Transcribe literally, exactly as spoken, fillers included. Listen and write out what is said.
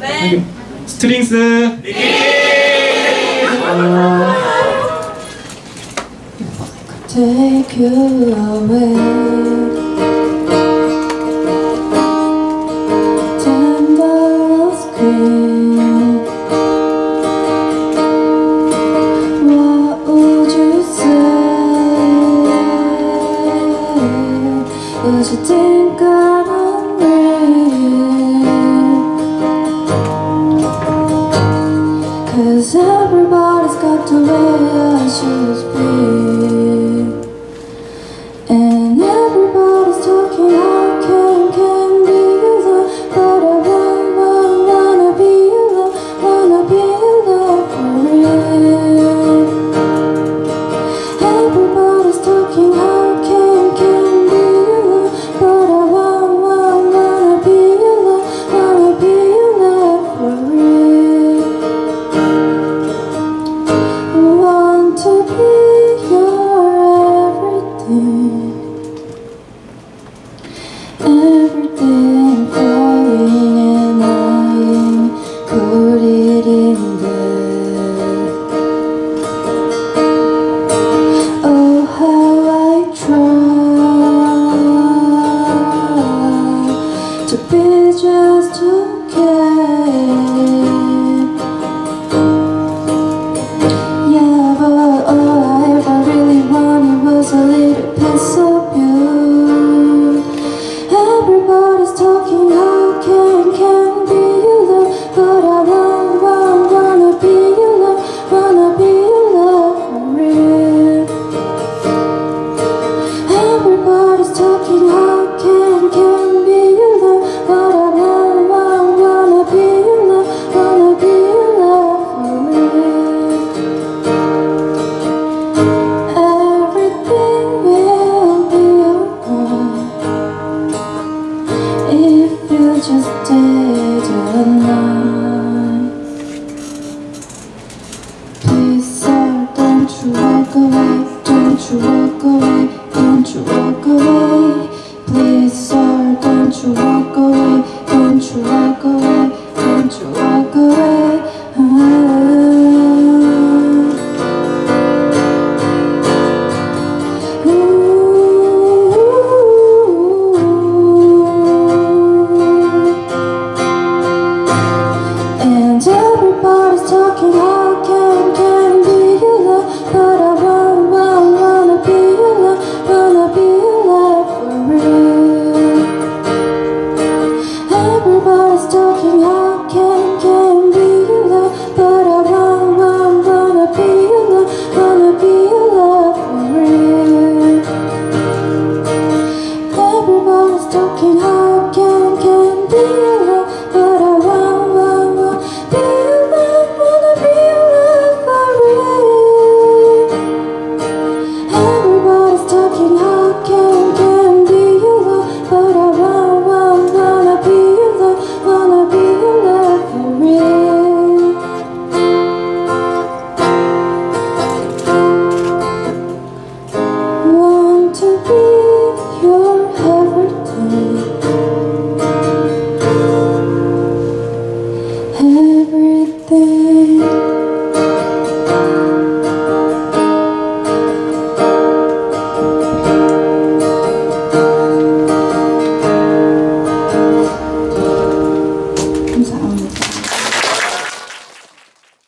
네. 스트링스. Take you away. Tender scream. What would you say? Would you think I'm unreal? 'Cause everybody's got the way I should be. And everybody's talking how can, can be your love. But I want, want, wanna be your love. Wanna be your love for real. Everybody's talking how can, can be your love. But I want, want, wanna be your love. Wanna be your love for real. Want to be your everything. Everything falling and I'm coded in there. Oh, how I try to be just okay. Yeah, but all I ever really wanted was a little piece of you. Everybody's talking how can, can be your love. But I want, want, wanna be your love. Wanna be your love for real. Everybody's talking how can, can be your love. But I want, want, wanna be your love. Wanna be your love for real. Everything will be alright if you just stay the night. Please, sir, don't you walk away. Don't you walk away. Don't you walk away. Please, sir, don't you walk away. Don't you walk away. Don't you walk away. Ah. And everybody's talking how can, can be your love. But I want, want, wanna be your love. Wanna be your love for real. Everybody's talking how can, can be your love. But I want, want, wanna be your love. Wanna be your love for real. Everybody's talking how can, can be your love. But I want, want, want be your love. Wanna be your love for real. Everybody's talking how can, can be your love. But I want, want, wanna be your love. Wanna be your love for real. Want to be your everything. Everything